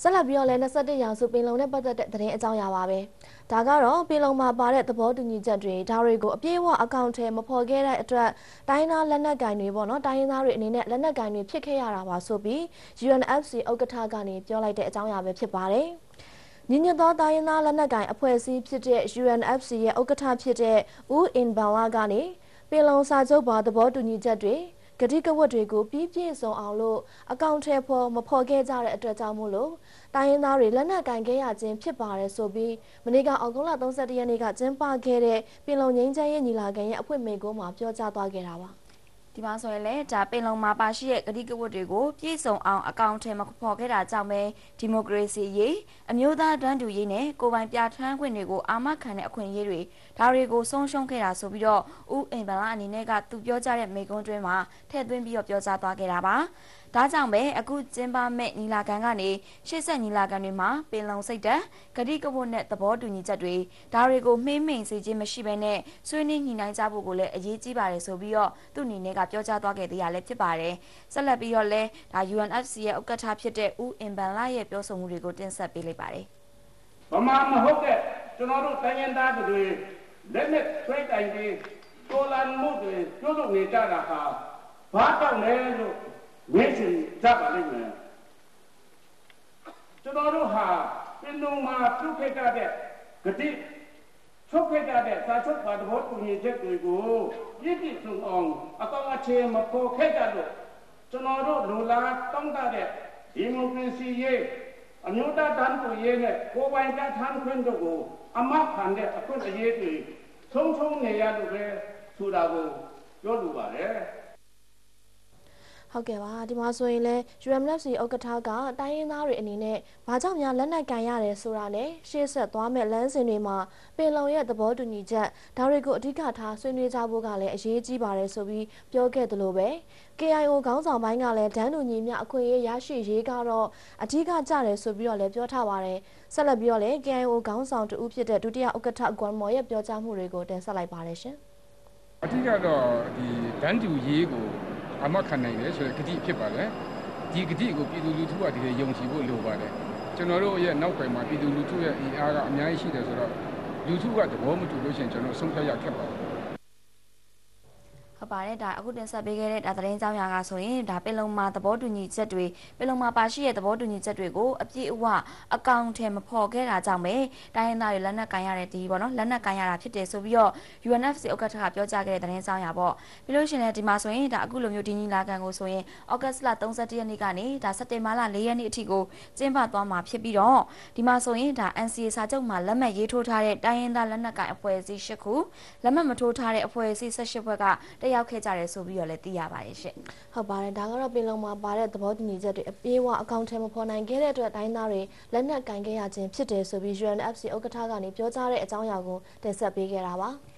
ဆက်လက်ပြီးတော့လည်း21ရာစုပင်လုံနဲ့ပတ်သက်တဲ့သတင်းအကြောင်းအရာပါပဲဒါကတော့ပင်လုံမှာပါတဲ့သဘောတူညီချက်တွေဒါတွေကိုအပြည့်အဝအကောင့်ထဲမဖော်ခဲ့တဲ့အတွက်တိုင်းသားလက်နက်ကိုင်တွေပေါ့နော်တိုင်းရင်းသားတွေအနေနဲ့လက်နက်ကိုင်တွေဖြစ်ခဲ့ရတာပါဆိုပြီး UNFC ဥက္ကဋ္ဌကနေပြောလိုက်တဲ့အကြောင်းအရာပဲဖြစ်ပါတယ်ညီညွတ်သောတိုင်းရင်းသားလက်နက်ကိုင်အဖွဲ့အစည်းဖြစ်တဲ့ UNFC ရဲ့ဥက္ကဋ္ဌဖြစ်တဲ့ဦးအင်ဘန်လာကနေပင်လုံစာချုပ်ပါသဘောတူညီချက်တွေဂတိကဝတ်တွေကိုပြည့်စုံအောင်လို့အကောင့်ထဲမဖော်ခဲ့ကြတဲ့အတွက်ကြောင့်မို့လို့တိုင်းရင်းသားတွေလက်နက်ကင်ခဲ့ရခြင်းဖြစ်ပါတယ်ဆိုပြီးမနေ့ကအောက်တိုဘာ31ရက်နေ့ကကျင်းပခဲ့တဲ့ပင်လုံငြိမ်းချမ်းရေးညီလာခံရဲ့အဖွင့်မိန့်ခွန်းမှာပြောကြားသွားခဲ့တာပါဒီမှာဆိုရင်လည်းဒါပင်လုံမှာပါရှိတဲ့ဂတိကဝတ်တွေကိုပြည့်စုံအောင်အကောင့်ထဲမဖော်ခဲ့တာကြောင့်ပဲဒီမိုကရေစီရေးအမျိုးသားတန်းတူရေးနဲ့ကိုယ်ပိုင်ပြဋ္ဌာန်းခွင့်တွေကိုအာမခံတဲ့အခွင့်အရေးတွေဒါတွေကိုဆုံးရှုံးခဲ့တာဆိုပြီးတော့ဦးအင်ဘန်လာအနေနဲ့ကသူပြောကြားတဲ့မိန့်ခွန်းတွင်မှာထည့်သွင်းပြီးတော့ပြောကြားသွားခဲ့တာပါဒါကြောင့်ပဲအခုကျင်းပမဲ့ညီလာခံကနေရှေ့ဆက်ညီလာခံတွေမှာပင်လုံစိတ်တက်ဂတိကဝတ်နဲ့သဘောတူညီချက်တွေဒါတွေကိုမှေးမှိန်စေခြင်းမရှိဘဲနဲ့ဆွေးနွေးညှိနှိုင်းကြဖို့ကိုလည်းအရေးကြီးပါတယ်ဆိုပြီးတော့သူ့အနေနဲ့ကပြောကြားသွားခဲ့သေးရလည်းဖြစ်ပါတယ်ဆက်လက်ပြီးတော့လဲဒါ UNFC ရဲ့ဥက္ကဋ္ဌဖြစ်တဲ့ဦးအင်ဘန်လာရဲ့ပြောဆိုမှုတွေကိုတင်ဆက်ပေးလိုက်ပါတယ်ဗမာမဟုတ်တဲ့ကျွန်တော်တို့တိုင်းရင်းသားတွေလက်နဲ့ဆွဲတိုင်ပြီးတိုလန်မှုတွေပြုလုပ်နေကြတာဟာဘာကြောင့်လဲလို့ဝိရှင်ကြပါလိမ့်မယ်ကျွန်တော်တို့ဟာပြည်သူမှာပြုခဲ့ကြတဲ့ဂတိချုပ်ခဲ့ကြတဲ့စာချုပ်ပါသဘောတူညီချက်တွေကိုပြည့်ပြည့်စုံအောင်အကောင့်အခြေမပေါ်ခဲ့ကြလို့ကျွန်တော်တို့လူလားတောင်းတတဲ့ဒီမိုကရေစီရေးအမျိုးသားတန်းတူရေးနဲ့ကိုယ်ပိုင်ပြဋ္ဌာန်းခွင့်တို့ကိုအမခံတဲ့အခွင့်အရေးတွေဆုံးနေရလို့ပဲဆိုတာကိုပြောလိုပါတယ်ဟုတ်ကဲ့ပါဒီမှာဆိုရင်လဲ UNFC ဥက္ကဋ္ဌကတိုင်းရင်းသားတွေအနေနဲ့ဘာကြောင့်များလက်နက်ကန်ရတယ်ဆိုတာနဲ့ရှေ့ဆက်သွားမဲ့လမ်းစဉ်တွေမှာပင်လုံရဲ့သဘောတူညီချက်ဒါတွေကိုအဓိကထားဆွေးနွေးကြဖို့ကလည်းအရေးကြီးပါတယ်ဆိုပြီးပြောခဲ့သလိုပဲ KIO ခေါင်းဆောင်ပိုင်းကလည်းဒန်းတူညီမျှအခွင့်အရေးရရှိရေးကတော့အဓိကကျတယ်ဆိုပြီးတော့လည်းပြောထားပါတယ်ဆက်လက်ပြီးတော့လည်း KIO ခေါင်းဆောင်တူဖြစ်တဲ့ဒုတိယဥက္ကဋ္ဌဂွမ်မော်ရဲ့ပြောကြားမှုတွေကိုတင်ဆက်လိုက်ပါတယ်ရှင်အဓိကတော့ဒီဒန်းတူရေးကိုအမခံနိုင်တယ်ဆိုတဲ့ဂတိဖြစ်ပါတယ်ဒီဂတိကိုပြည်သူလူထုကဒီလိုယုံကြည်ဖို့လိုပါတယ်ကျွန်တော်တို့ရဲ့နောက်ပိုင်းမှာပြည်သူလူထုရဲ့အင်အားကအများကြီးရှိတယ်ဆိုတော့လူထုကသဘောမတူလို့ရှိရင်ကျွန်တော်ဆုံးဖြတ်ရခက်ပါတယ်ဟုတ်ပါတယ်ဒါအခုတင်ဆက်ပေးခဲ့တဲ့ဒါသတင်းကြောင်းရာကဆိုရင်ဒါပင်လုံမှာသဘောတူညီချက်တွေပင်လုံမှာပါရှိတဲ့သဘောတူညီချက်တွေကိုအပြည့်အဝအကောင့်ထဲမဖော်ခဲ့တာကြောင့်ပဲတိုင်းရင်းသားတွေလက်နက်ကန်ရတဲ့ဒီပေါ့နော်လက်နက်ကန်ရတာဖြစ်တယ်ဆိုပြီးတော့ UNFC ဥက္ကဋ္ဌကပြောကြားခဲ့တဲ့သတင်းကြောင်းရာပေါ့ပြီးလို့ရှိရင်လည်းဒီမှာဆိုရင်ဒါအခုလိုမျိုးဒီညီလာခံကိုဆိုရင်ဩဂတ်လ31ရက်နေ့ကနေဒါစက်တင်ဘာလ4ရက်နေ့အထိကိုကျင်းပသွားမှာဖြစ်ပြီးတော့ဒီမှာဆိုရင်ဒါ NCA စာချုပ်မှာလက်မှတ်ရေးထိုးထားတဲ့တိုင်းရင်းသားလက်နက်ကန်အဖွဲ့အစည်း10ခုလက်မှတ်မထိုးထားတဲ့အဖွဲ့အစည်း18ဖွဲ့ကရောက်ခဲ့ကြတယ်ဆိုပြီးတော့လည်းသိရပါတယ်ရှင့်ဟုတ်ပါတယ်ဒါကတော့ပင်လုံမှာပါတဲ့သဘောတူညီချက်တွေအပြေးအဝအကောင့်ထဲမဖော်နိုင်ခဲ့တဲ့အတွက်တိုင်းသားတွေလက်နက်ကင်ခဲ့ရခြင်းဖြစ်တယ်ဆိုပြီး UNFC ဥက္ကဋ္ဌကနေပြောကြားတဲ့အကြောင်းအရာကိုတင်ဆက်ပေးခဲ့တာပါ